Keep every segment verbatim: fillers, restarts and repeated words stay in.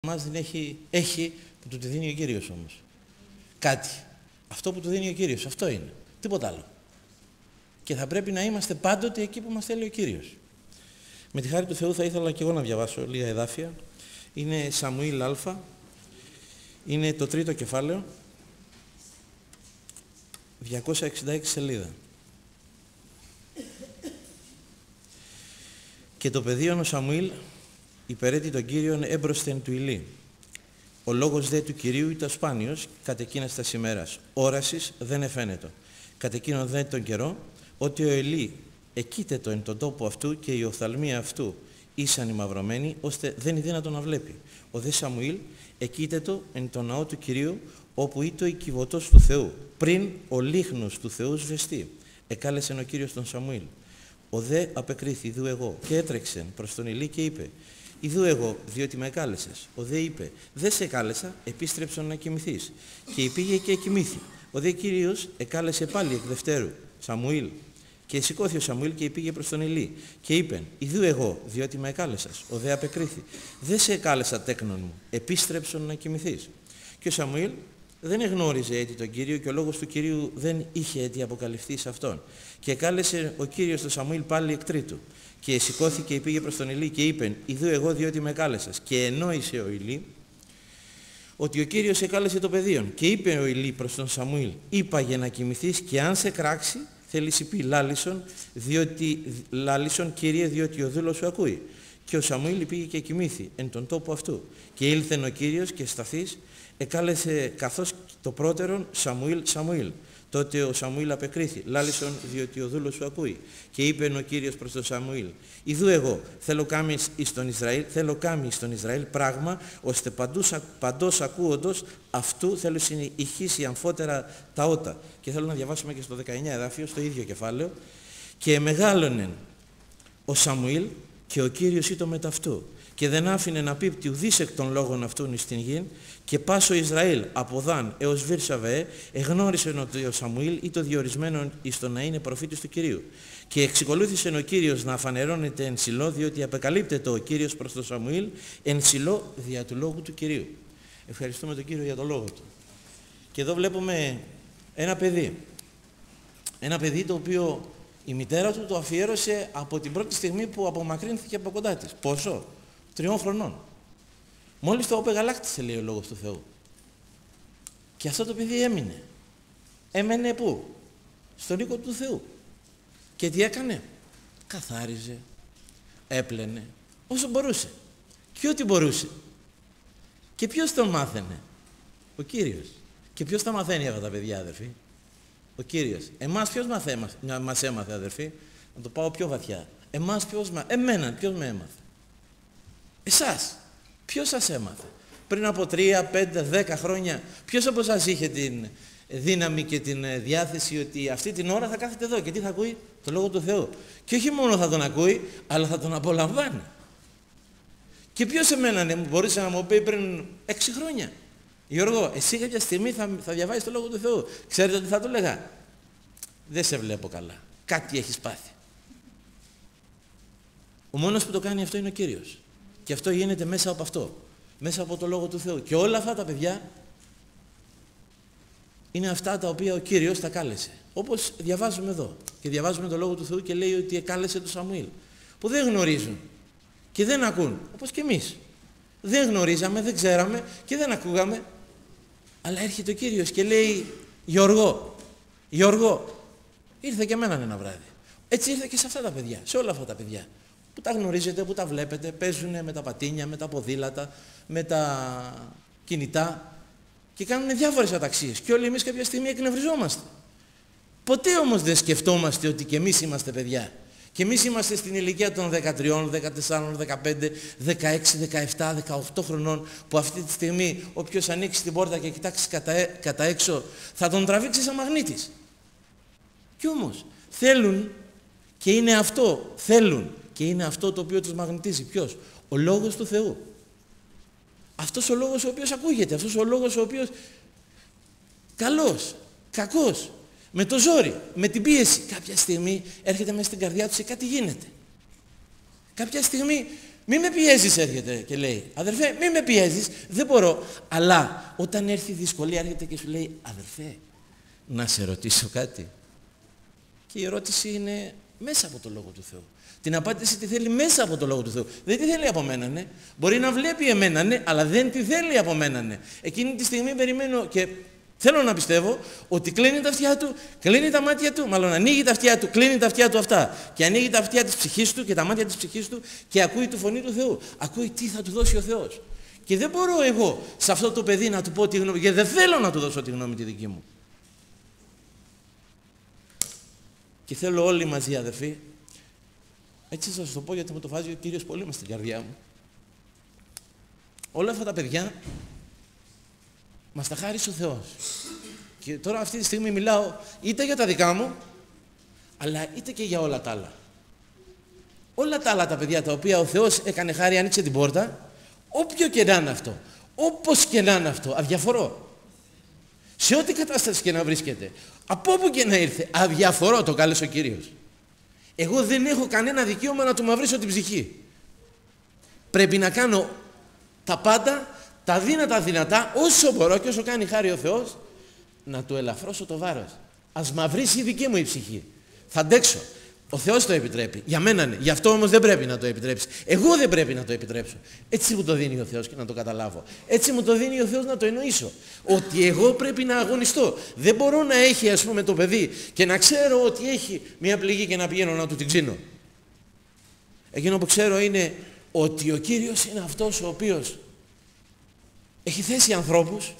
Μας δεν έχει, έχει που του τη δίνει ο Κύριος όμως. Κάτι. Αυτό που του δίνει ο Κύριος, αυτό είναι. Τίποτα άλλο. Και θα πρέπει να είμαστε πάντοτε εκεί που μας θέλει ο Κύριος. Με τη χάρη του Θεού θα ήθελα και εγώ να διαβάσω λίγα εδάφια. Είναι Σαμουήλ Α. Είναι το τρίτο κεφάλαιο. διακόσια εξήντα έξι σελίδα. Και το παιδίον ο Σαμουήλ υπερέτει τον Κύριον έμπροσθεν του Ηλί. Ο λόγος δε του Κυρίου ήταν σπάνιος κατ' εκείνας τας ημέρας. Όρασης δεν εφαίνετο. Κατ' εκείνον δε τον καιρό, ότι ο Ηλί εκείτετο εν τον τόπο αυτού και η οφθαλμία αυτού ήσαν ημαυρωμένη, ώστε δεν είναι δύνατο να βλέπει. Ο δε Σαμουήλ εκείτετο εν τον ναό του Κυρίου, όπου ήτο η κυβωτός του Θεού, πριν ο λίχνος του Θεού σβεστεί. Εκάλεσεν ο Κύριος τον Σαμουήλ. Ο δε απεκρίθη, ιδού εγώ, και έτρεξεν προς τον Ηλί και είπε: Ιδού εγώ, διότι με εκάλεσες. Ο δε είπε: Δεν σε εκάλεσα, επίστρεψον να κοιμηθείς. Και πήγε και κοιμήθη. Ο δε Κύριος εκάλεσε πάλι εκ δευτέρου Σαμουήλ. Και σηκώθη ο Σαμουήλ και πήγε προς τον Ηλί. Και είπεν: Ιδού εγώ, διότι με εκάλεσας. Ο δε απεκρίθη: Δεν σε εκάλεσα, τέκνον μου, επίστρεψον να κοιμηθείς. Και ο Σαμουήλ δεν εγνώριζε έτη τον Κύριο, και ο λόγος του Κυρίου δεν είχε έτη αποκαλυφθεί σε αυτόν. Και εκάλεσε ο Κύριος τον Σαμουήλ πάλι εκ τρίτου. Και σηκώθηκε και πήγε προς τον Ηλί και είπεν: Ιδού εγώ, διότι με κάλεσας. Και ενόησε ο Ηλί ότι ο Κύριος εκάλεσε το παιδίον. Και είπε ο Ηλί προς τον Σαμουήλ: Είπαγε να κοιμηθείς, και αν σε κράξει, θέλεις πει λάλησον, διότι λάλησον, Κύριε, διότι ο δούλος σου ακούει. Και ο Σαμουήλ πήγε και κοιμήθη εν τον τόπο αυτού. Και ήλθεν ο Κύριος και σταθείς, εκάλεσε καθώς το πρώτερον Σαμουήλ, Σαμουήλ. Τότε ο Σαμουήλ απεκρίθη: Λάλησον, διότι ο δούλος σου ακούει. Και είπε ο Κύριος προς τον Σαμουήλ: Ιδού εγώ, θέλω κάμει εις τον Ισραήλ, θέλω κάμει στον Ισραήλ πράγμα, ώστε παντούς, παντός ακούοντος αυτού θέλω συνηχήσει αμφότερα τα ότα. Και θέλω να διαβάσουμε και στο δεκαεννιά εδάφιο, στο ίδιο κεφάλαιο. Και μεγάλωνεν ο Σαμουήλ, και ο Κύριος ήτο μετ' αυτού. Και δεν άφηνε να πίπτει ουδής εκ των λόγων αυτούν εις την γην, και πάσο Ισραήλ από Δάν έως Βήρσαβε εγνώρισεν ότι ο Σαμουήλ ήτο διορισμένον εις το να είναι προφήτης του Κυρίου. Και εξακολούθησε ο Κύριος να αφανερώνεται εν Σιλό, διότι απεκαλύπτεται ο Κύριος προς τον Σαμουήλ εν Σιλό δια του λόγου του Κυρίου. Ευχαριστούμε τον Κύριο για το λόγο του. Και εδώ βλέπουμε ένα παιδί. Ένα παιδί το οποίο η μητέρα του το αφιέρωσε από την πρώτη στιγμή που απομακρύνθηκε από κοντά της. Πόσο? Τριών χρονών. Μόλις το απεγαλάκτησε, λέει ο λόγος του Θεού. Και αυτό το παιδί έμεινε. Έμενε πού? Στον οίκο του Θεού. Και τι έκανε? Καθάριζε, έπλαινε, όσο μπορούσε. Και ό,τι μπορούσε. Και ποιος τον μάθαινε? Ο Κύριος. Και ποιος τα μαθαίνει αυτά τα παιδιά, αδερφοί? Ο Κύριος. Εμάς ποιος μας έμαθε, αδερφοί? Να το πάω πιο βαθιά. Εμάς ποιος μας... Εμένα ποιος με έμαθε? Εσάς. Ποιος σας έμαθε? Πριν από τρία, πέντε, δέκα χρόνια, ποιος από σας είχε την δύναμη και την διάθεση ότι αυτή την ώρα θα κάθεται εδώ και τι θα ακούει? Το Λόγο του Θεού. Και όχι μόνο θα τον ακούει, αλλά θα τον απολαμβάνει. Και ποιος εμένα μπορούσε να μου πει πριν έξι χρόνια? Γιώργο, εσύ κάποια στιγμή θα, θα διαβάζεις το Λόγο του Θεού. Ξέρετε τι θα του λέγα? Δεν σε βλέπω καλά. Κάτι έχεις πάθει. Ο μόνος που το κάνει αυτό είναι ο Κύριος. Και αυτό γίνεται μέσα από αυτό. Μέσα από το Λόγο του Θεού. Και όλα αυτά τα παιδιά είναι αυτά τα οποία ο Κύριος τα κάλεσε. Όπως διαβάζουμε εδώ. Και διαβάζουμε το Λόγο του Θεού και λέει ότι εκάλεσε τον Σαμουήλ. Που δεν γνωρίζουν. Και δεν ακούν. Όπως και εμείς. Δεν γνωρίζαμε, δεν ξέραμε και δεν ακούγαμε. Αλλά έρχεται ο Κύριος και λέει: Γιώργο, Γιώργο, ήρθε και εμένα ένα βράδυ. Έτσι ήρθε και σε αυτά τα παιδιά, σε όλα αυτά τα παιδιά. Που τα γνωρίζετε, που τα βλέπετε, παίζουν με τα πατίνια, με τα ποδήλατα, με τα κινητά και κάνουν διάφορες αταξίες. Και όλοι εμείς κάποια στιγμή εκνευριζόμαστε. Ποτέ όμως δεν σκεφτόμαστε ότι και εμείς είμαστε παιδιά. Και εμείς είμαστε στην ηλικία των δεκατρία, δεκατέσσερα, δεκαπέντε, δεκαέξι, δεκαεπτά, δεκαοκτώ χρονών, που αυτή τη στιγμή όποιος ανοίξει την πόρτα και κοιτάξει κατά, κατά έξω θα τον τραβήξει σαν μαγνήτης. Κι όμως θέλουν, και είναι αυτό, θέλουν, και είναι αυτό το οποίο τους μαγνητίζει. Ποιος? Ο Λόγος του Θεού. Αυτός ο λόγος ο οποίος ακούγεται, αυτός ο λόγος ο οποίος καλός, κακός, με το ζόρι, με την πίεση, κάποια στιγμή έρχεται μέσα στην καρδιά τους και κάτι γίνεται. Κάποια στιγμή Μη με πιέζεις, έρχεται και λέει. Αδερφέ, μη με πιέζεις, δεν μπορώ. Αλλά όταν έρθει η δυσκολία, έρχεται και σου λέει, αδερφέ, να σε ρωτήσω κάτι. Και η ερώτηση είναι μέσα από το Λόγο του Θεού. Την απάντηση τη θέλει μέσα από το Λόγο του Θεού. Δεν τη θέλει από μένα, ναι. Μπορεί να βλέπει εμένα, ναι, αλλά δεν τη θέλει από μένα, ναι. Εκείνη τη στιγμή περιμένω και θέλω να πιστεύω ότι κλείνει τα αυτιά του, κλείνει τα μάτια του, μάλλον ανοίγει τα αυτιά του, κλείνει τα αυτιά του αυτά. Και ανοίγει τα αυτιά της ψυχής του και τα μάτια της ψυχής του και ακούει τη φωνή του Θεού. Ακούει τι θα του δώσει ο Θεός. Και δεν μπορώ εγώ σε αυτό το παιδί να του πω τη γνώμη, γιατί δεν θέλω να του δώσω τη γνώμη τη δική μου. Και θέλω όλοι μαζί, αδερφοί, έτσι θα σας το πω γιατί μου το βάζει ο Κύριος πολύ μες στην καρδιά μου. Όλα αυτά τα παιδιά μας τα χάρισε ο Θεός. Και τώρα αυτή τη στιγμή μιλάω είτε για τα δικά μου, αλλά είτε και για όλα τα άλλα. Όλα τα άλλα τα παιδιά τα οποία ο Θεός έκανε χάρη, άνοιξε την πόρτα, όποιο και να είναι αυτό, όπως και να είναι αυτό, αδιαφορώ. Σε ό,τι κατάσταση και να βρίσκεται, από όπου και να ήρθε, αδιαφορώ, το κάλεσε ο Κύριος. Εγώ δεν έχω κανένα δικαίωμα να του μαυρίσω την ψυχή. Πρέπει να κάνω τα πάντα, τα δύνατα δυνατά, όσο μπορώ και όσο κάνει χάρη ο Θεός, να του ελαφρώσω το βάρος. Ας μαυρίσει η δική μου η ψυχή. Θα αντέξω. Ο Θεός το επιτρέπει. Για μένα ναι. Γι' αυτό όμως δεν πρέπει να το επιτρέψει. Εγώ δεν πρέπει να το επιτρέψω. Έτσι μου το δίνει ο Θεός και να το καταλάβω. Έτσι μου το δίνει ο Θεός να το εννοήσω. Ότι εγώ πρέπει να αγωνιστώ. Δεν μπορώ να έχει, ας πούμε, το παιδί και να ξέρω ότι έχει μια πληγή και να πηγαίνω να του την ξύνω. Εκείνο που ξέρω είναι ότι ο Κύριος είναι αυτός ο οποίος έχει θέσει ανθρώπους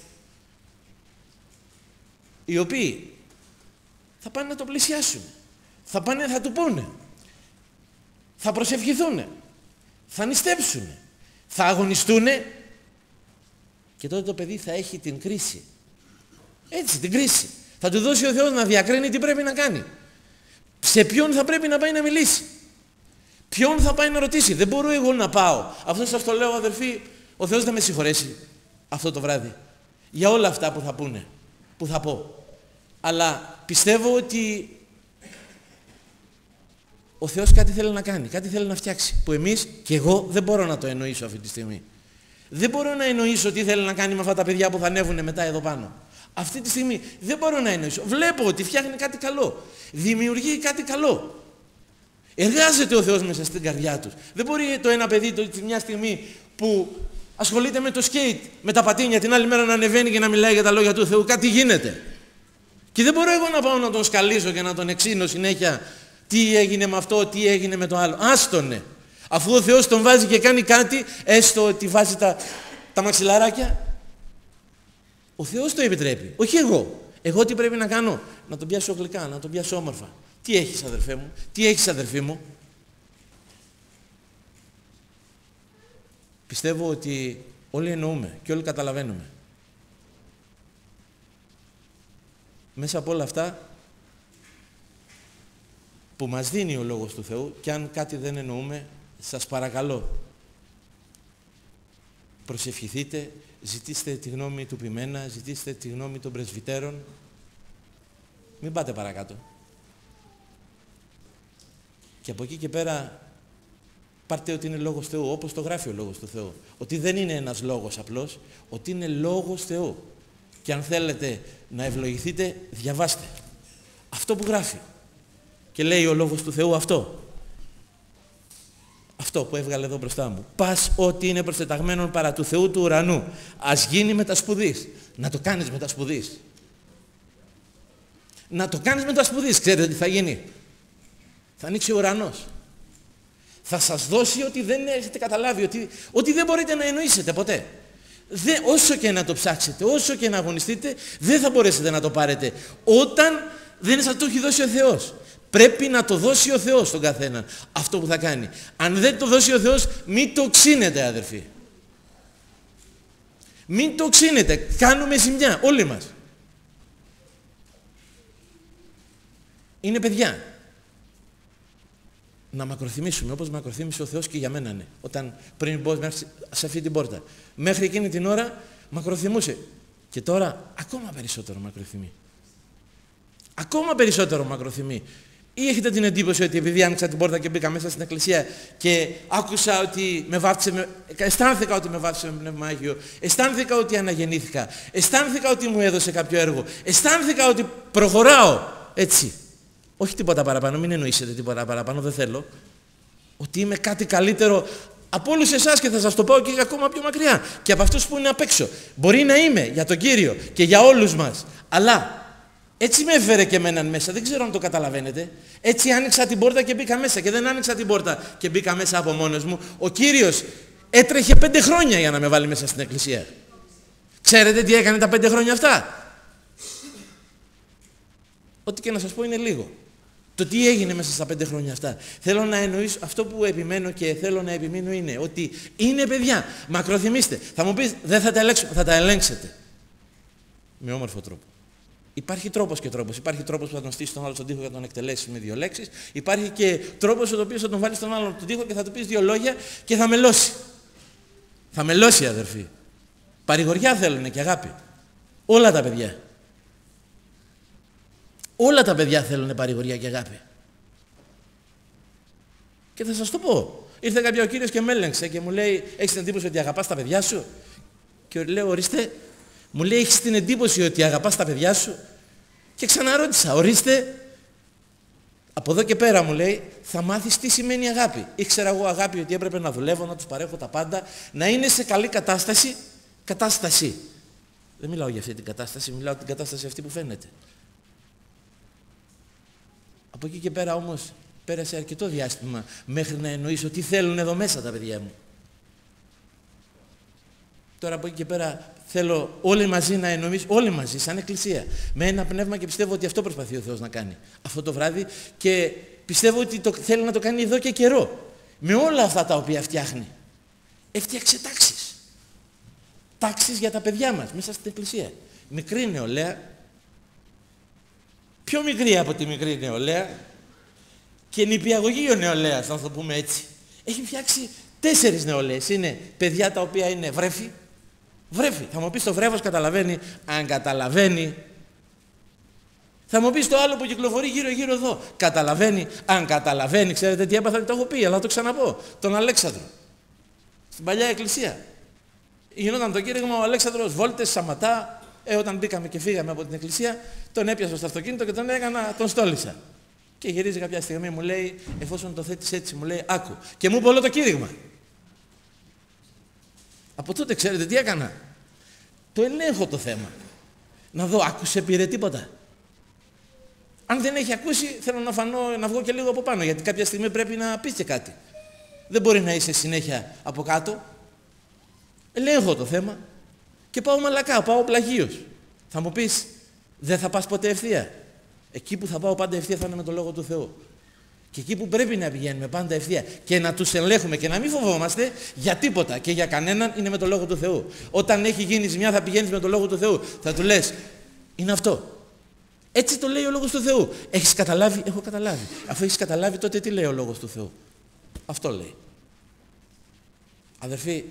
οι οποίοι θα πάνε να το πλησιάσουν. Θα πάνε, θα του πούνε, θα προσευχηθούν, θα νηστέψουν, θα αγωνιστούν και τότε το παιδί θα έχει την κρίση. Έτσι, την κρίση. Θα του δώσει ο Θεός να διακρίνει τι πρέπει να κάνει. Σε ποιον θα πρέπει να πάει να μιλήσει. Ποιον θα πάει να ρωτήσει. Δεν μπορώ εγώ να πάω. Αυτό σας το λέω, αδερφοί, ο Θεός θα με συγχωρέσει αυτό το βράδυ για όλα αυτά που θα πούνε, που θα πω. Αλλά πιστεύω ότι ο Θεός κάτι θέλει να κάνει, κάτι θέλει να φτιάξει, που εμείς και εγώ δεν μπορώ να το εννοήσω αυτή τη στιγμή. Δεν μπορώ να εννοήσω τι θέλει να κάνει με αυτά τα παιδιά που θα ανέβουν μετά εδώ πάνω. Αυτή τη στιγμή δεν μπορώ να εννοήσω. Βλέπω ότι φτιάχνει κάτι καλό, δημιουργεί κάτι καλό. Εργάζεται ο Θεός μέσα στην καρδιά τους. Δεν μπορεί το ένα παιδί το, μια στιγμή που ασχολείται με το σκέιτ, με τα πατίνια, την άλλη μέρα να ανεβαίνει και να μιλάει για τα λόγια του Θεού. Κάτι γίνεται. Και δεν μπορώ εγώ να πάω να τον σκαλίσω και να τον εξήνω συνέχεια. Τι έγινε με αυτό, τι έγινε με το άλλο. Άστονε. Αφού ο Θεός τον βάζει και κάνει κάτι, έστω ότι βάζει τα, τα μαξιλαράκια, ο Θεός το επιτρέπει. Όχι εγώ. Εγώ τι πρέπει να κάνω? Να τον πιάσω γλυκά, να τον πιάσω όμορφα. Τι έχεις, αδερφέ μου? Τι έχεις, αδερφή μου? Πιστεύω ότι όλοι εννοούμε και όλοι καταλαβαίνουμε. Μέσα από όλα αυτά που μας δίνει ο Λόγος του Θεού, και αν κάτι δεν εννοούμε, σας παρακαλώ, προσευχηθείτε, ζητήστε τη γνώμη του ποιμένα, ζητήστε τη γνώμη των πρεσβυτέρων, μην πάτε παρακάτω. Και από εκεί και πέρα πάρτε ότι είναι Λόγος Θεού, όπως το γράφει ο Λόγος του Θεού. Ότι δεν είναι ένας λόγος απλός, ότι είναι Λόγος Θεού. Και αν θέλετε να ευλογηθείτε, διαβάστε αυτό που γράφει. Και λέει ο Λόγος του Θεού αυτό. Αυτό που έβγαλε εδώ μπροστά μου. Πας ό,τι είναι προστεταγμένον παρά του Θεού του ουρανού. Ας γίνει με τα σπουδής. Να το κάνεις με τα σπουδής. Να το κάνεις με τα σπουδής. Ξέρετε τι θα γίνει? Θα ανοίξει ο ουρανός. Θα σας δώσει ότι δεν έχετε καταλάβει, ότι, ότι δεν μπορείτε να εννοήσετε ποτέ. Δε, όσο και να το ψάξετε, όσο και να αγωνιστείτε, δεν θα μπορέσετε να το πάρετε όταν δεν σας το έχει δώσει ο Θεός. Πρέπει να το δώσει ο Θεός στον καθέναν αυτό που θα κάνει. Αν δεν το δώσει ο Θεός, μην το ξύνετε, αδερφοί. Μην το ξύνετε. Κάνουμε ζημιά όλοι μας. Είναι παιδιά. Να μακροθυμίσουμε όπως μακροθύμισε ο Θεός και για μένα, ναι. Όταν πριν μπω σε αυτή την πόρτα. Μέχρι εκείνη την ώρα μακροθυμούσε. Και τώρα ακόμα περισσότερο μακροθυμεί. Ακόμα περισσότερο μακροθυμεί. Ή έχετε την εντύπωση ότι επειδή άνοιξα την πόρτα και μπήκα μέσα στην εκκλησία και άκουσα ότι με βάφτισε, με... αισθάνθηκα ότι με βάφτισε με Πνεύμα Άγιο, αισθάνθηκα ότι αναγεννήθηκα, αισθάνθηκα ότι μου έδωσε κάποιο έργο, αισθάνθηκα ότι προχωράω έτσι. Όχι τίποτα παραπάνω, μην εννοήσετε τίποτα παραπάνω, δεν θέλω. Ότι είμαι κάτι καλύτερο από όλους εσάς και θα σας το πω και ακόμα πιο μακριά. Και από αυτούς που είναι απ' έξω. Μπορεί να είμαι για τον Κύριο και για όλους μας. Αλλά έτσι με έφερε και εμέναν μέσα, δεν ξέρω αν το καταλαβαίνετε. Έτσι άνοιξα την πόρτα και μπήκα μέσα. Και δεν άνοιξα την πόρτα και μπήκα μέσα από μόνος μου. Ο Κύριος έτρεχε πέντε χρόνια για να με βάλει μέσα στην εκκλησία. Ξέρετε τι έκανε τα πέντε χρόνια αυτά? Ό,τι και να σας πω είναι λίγο. Το τι έγινε μέσα στα πέντε χρόνια αυτά. Θέλω να εννοήσω, αυτό που επιμένω και θέλω να επιμείνω είναι ότι είναι παιδιά. Μακροθυμίστε. Θα μου πεις, δεν θα τα ελέγξουμε, θα τα ελέγξετε. Με όμορφο τρόπο. Υπάρχει τρόπος και τρόπος. Υπάρχει τρόπος που θα τον στήσεις τον άλλο στον τοίχο και θα τον εκτελέσεις με δύο λέξεις. Υπάρχει και τρόπος ο οποίος θα τον βάλεις στον άλλο στον τοίχο και θα του πεις δύο λόγια και θα μελώσει. Θα μελώσει, αδερφοί. Παρηγοριά θέλουν και αγάπη. Όλα τα παιδιά. Όλα τα παιδιά θέλουν παρηγοριά και αγάπη. Και θα σας το πω. Ήρθε κάποιο ο Κύριος και με έλεγξε και μου λέει, έχεις την εντύπωση ότι αγαπάς τα παιδιά σου? Και λέω, ορίστε. Μου λέει, έχεις την εντύπωση ότι αγαπάς τα παιδιά σου? Και ξαναρώτησα, ορίστε. Από εδώ και πέρα μου λέει, θα μάθεις τι σημαίνει αγάπη. Ήξερα εγώ αγάπη ότι έπρεπε να δουλεύω, να τους παρέχω τα πάντα, να είναι σε καλή κατάσταση. Κατάσταση. Δεν μιλάω για αυτή την κατάσταση, μιλάω την κατάσταση αυτή που φαίνεται. Από εκεί και πέρα όμως πέρασε αρκετό διάστημα μέχρι να εννοήσω τι θέλουν εδώ μέσα τα παιδιά μου. Τώρα από εκεί και πέρα θέλω όλοι μαζί να εννοήσω, όλοι μαζί σαν εκκλησία, με ένα πνεύμα και πιστεύω ότι αυτό προσπαθεί ο Θεός να κάνει αυτό το βράδυ και πιστεύω ότι το, θέλει να το κάνει εδώ και καιρό. Με όλα αυτά τα οποία φτιάχνει. Έφτιαξε τάξεις. Τάξεις για τα παιδιά μας μέσα στην εκκλησία. Μικρή νεολαία, πιο μικρή από τη μικρή νεολαία και νηπιαγωγείο νεολαίας, να το πούμε έτσι. Έχει φτιάξει τέσσερις νεολαίες. Είναι παιδιά τα οποία είναι βρέφη. Βρέφη. Θα μου πεις το βρέφος καταλαβαίνει, αν καταλαβαίνει. Θα μου πεις το άλλο που κυκλοφορεί γύρω-γύρω εδώ. Καταλαβαίνει, αν καταλαβαίνει. Ξέρετε τι έπαθα, το έχω πει, αλλά θα το ξαναπώ. Τον Αλέξανδρο. Στην παλιά εκκλησία. Γινόταν το κήρυγμα, ο Αλέξανδρος βόλτες, σαματά. Ε, όταν μπήκαμε και φύγαμε από την εκκλησία, τον έπιασα στο αυτοκίνητο και τον έκανα, τον στόλισα. Και γυρίζει κάποια στιγμή, μου λέει, εφόσον το θέτεις έτσι, μου λέει, άκου. Και μου είπε όλο το κήρυγμα. Από τότε ξέρετε τι έκανα? Το ελέγχω το θέμα. Να δω, άκουσε, πήρε τίποτα? Αν δεν έχει ακούσει, θέλω να φανώ, να βγω και λίγο από πάνω, γιατί κάποια στιγμή πρέπει να πεις και κάτι. Δεν μπορεί να είσαι συνέχεια από κάτω. Ελέγχω το θέμα και πάω μαλακά, πάω πλαγίος. Θα μου πεις, δεν θα πας ποτέ ευθεία? Εκεί που θα πάω πάντα ευθεία θα είναι με το Λόγο του Θεού. Και εκεί που πρέπει να πηγαίνουμε πάντα ευθεία και να τους ελέγχουμε και να μην φοβόμαστε για τίποτα και για κανέναν, είναι με το Λόγο του Θεού. Όταν έχει γίνει ζημιά θα πηγαίνεις με το Λόγο του Θεού. Θα του λες, είναι αυτό. Έτσι το λέει ο Λόγος του Θεού. Έχεις καταλάβει? Έχω καταλάβει. Αφού έχεις καταλάβει, τότε τι λέει ο Λόγος του Θεού? Αυτό λέει. Αδερφοί,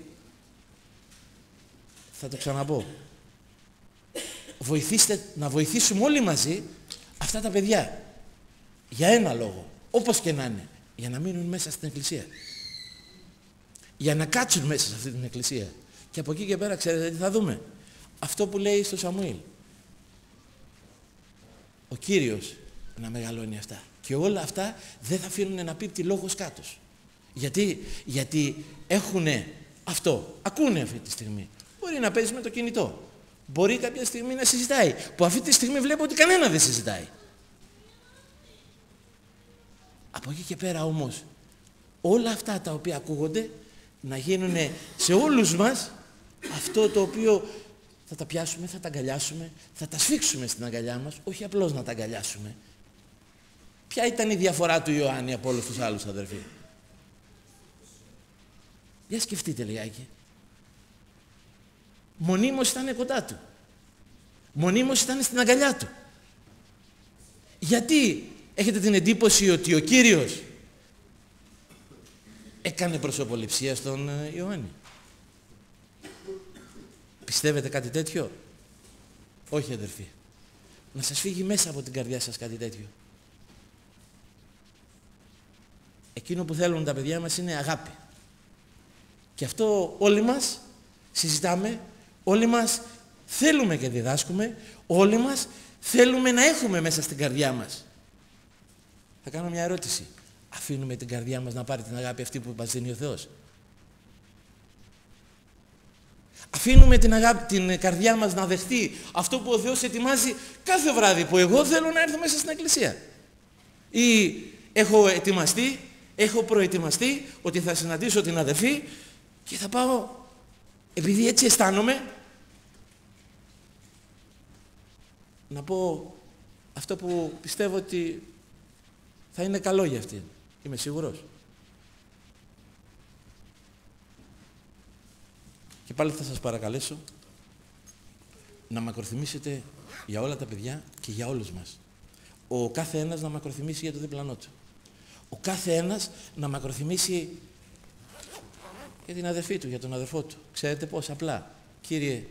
θα το ξαναπώ. Βοηθήστε, να βοηθήσουμε όλοι μαζί αυτά τα παιδιά. Για ένα λόγο. Όπως και να είναι. Για να μείνουν μέσα στην εκκλησία. Για να κάτσουν μέσα σε αυτή την εκκλησία. Και από εκεί και πέρα ξέρετε τι θα δούμε? Αυτό που λέει στο Σαμουήλ. Ο Κύριος να μεγαλώνει αυτά. Και όλα αυτά δεν θα αφήνουν να πίπτει λόγος κάτω. Γιατί, γιατί έχουνε αυτό. Ακούνε αυτή τη στιγμή. Μπορεί να παίζει με το κινητό. Μπορεί κάποια στιγμή να συζητάει. Που αυτή τη στιγμή βλέπω ότι κανένα δεν συζητάει. Από εκεί και πέρα όμως όλα αυτά τα οποία ακούγονται να γίνουν σε όλους μας αυτό το οποίο θα τα πιάσουμε, θα τα αγκαλιάσουμε, θα τα σφίξουμε στην αγκαλιά μας, όχι απλώς να τα αγκαλιάσουμε. Ποια ήταν η διαφορά του Ιωάννη από όλους τους άλλους αδερφοί? Για σκεφτείτε λιγάκι. Μονίμως ήταν κοντά του. Μονίμως ήταν στην αγκαλιά του. Γιατί έχετε την εντύπωση ότι ο Κύριος έκανε προσωποληψία στον Ιωάννη? Πιστεύετε κάτι τέτοιο? Όχι αδερφοί. Να σας φύγει μέσα από την καρδιά σας κάτι τέτοιο. εκείνο που θέλουν τα παιδιά μας είναι αγάπη. Και αυτό όλοι μας συζητάμε, όλοι μας θέλουμε και διδάσκουμε, όλοι μας θέλουμε να έχουμε μέσα στην καρδιά μας. Θα κάνω μια ερώτηση. Αφήνουμε την καρδιά μας να πάρει την αγάπη αυτή που μας δίνει ο Θεός? Αφήνουμε την, αγάπη, την καρδιά μας να δεχτεί αυτό που ο Θεός ετοιμάζει κάθε βράδυ που εγώ θέλω να έρθω μέσα στην εκκλησία? Ή έχω ετοιμαστεί, έχω προετοιμαστεί ότι θα συναντήσω την αδερφή και θα πάω επειδή έτσι αισθάνομαι να πω αυτό που πιστεύω ότι θα είναι καλό για αυτήν. Είμαι σίγουρος. Και πάλι θα σας παρακαλέσω να μακροθυμήσετε για όλα τα παιδιά και για όλους μας. Ο κάθε ένας να μακροθυμήσει για το διπλανό του. Ο κάθε ένας να μακροθυμήσει για την αδερφή του, για τον αδερφό του. Ξέρετε πώς? Απλά. Κύριε,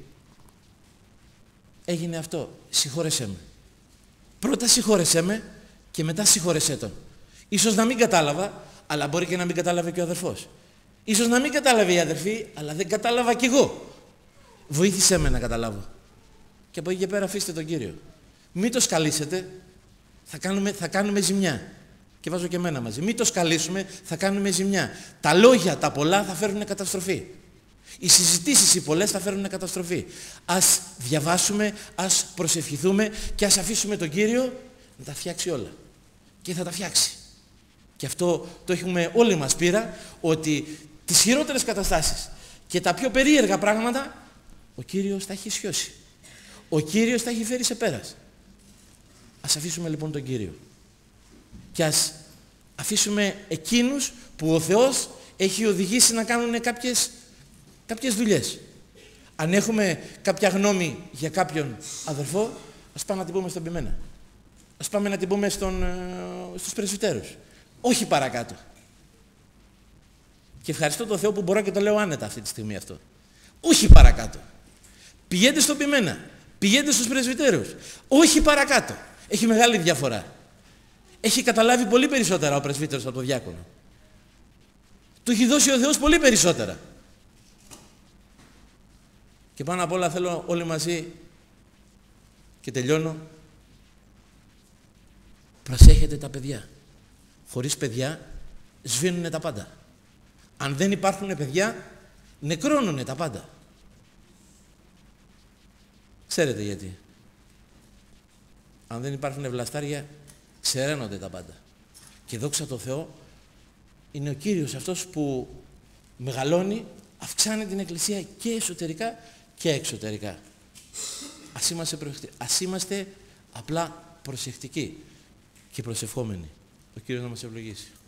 έγινε αυτό, συγχώρεσέ με. Πρώτα συγχώρεσέ με και μετά συγχώρεσέ τον. Ίσως να μην κατάλαβα, αλλά μπορεί και να μην κατάλαβε και ο αδερφός. Ίσως να μην κατάλαβε η αδερφή, αλλά δεν κατάλαβα κι εγώ. Βοήθησέ με να καταλάβω. Και από εκεί και πέρα αφήστε τον Κύριο. Μην το σκαλίσετε, θα κάνουμε, θα κάνουμε ζημιά. Και βάζω και εμένα μαζί. Μην το σκαλίσουμε, θα κάνουμε ζημιά. Τα λόγια τα πολλά θα φέρουν καταστροφή. Οι συζητήσεις οι πολλές θα φέρουν καταστροφή. Ας διαβάσουμε, ας προσευχηθούμε και ας αφήσουμε τον Κύριο να τα φτιάξει όλα. Και θα τα φτιάξει. Και αυτό το έχουμε όλοι μας πείρα, ότι τις χειρότερες καταστάσεις και τα πιο περίεργα πράγματα ο Κύριος τα έχει σιώσει. Ο Κύριος τα έχει φέρει σε πέρας. Ας αφήσουμε λοιπόν τον Κύριο. Και ας αφήσουμε εκείνους που ο Θεός έχει οδηγήσει να κάνουν κάποιες, κάποιες δουλειές. Αν έχουμε κάποια γνώμη για κάποιον αδερφό, ας πάμε να την πούμε στον ποιμένα. Ας πάμε να την πούμε στον, στους πρεσβυτέρους. Όχι παρακάτω. Και ευχαριστώ τον Θεό που μπορώ και το λέω άνετα αυτή τη στιγμή αυτό. Όχι παρακάτω. Πηγαίνετε στον ποιμένα. Πηγαίνετε στους πρεσβυτέρους. Όχι παρακάτω. Έχει μεγάλη διαφορά. Έχει καταλάβει πολύ περισσότερα ο πρεσβύτερος από το διάκονο. Του έχει δώσει ο Θεός πολύ περισσότερα. Και πάνω απ' όλα θέλω όλοι μαζί, και τελειώνω, προσέχετε τα παιδιά. Χωρίς παιδιά σβήνουνε τα πάντα. Αν δεν υπάρχουν παιδιά, νεκρώνουνε τα πάντα. Ξέρετε γιατί? Αν δεν υπάρχουν βλαστάρια, ξεραίνονται τα πάντα. Και δόξα τω Θεώ, είναι ο Κύριος αυτός που μεγαλώνει, αυξάνει την Εκκλησία και εσωτερικά και εξωτερικά. Ας είμαστε, προσεκτικοί. Ας είμαστε απλά προσεκτικοί και προσευχόμενοι. Ο Κύριος να μας ευλογήσει.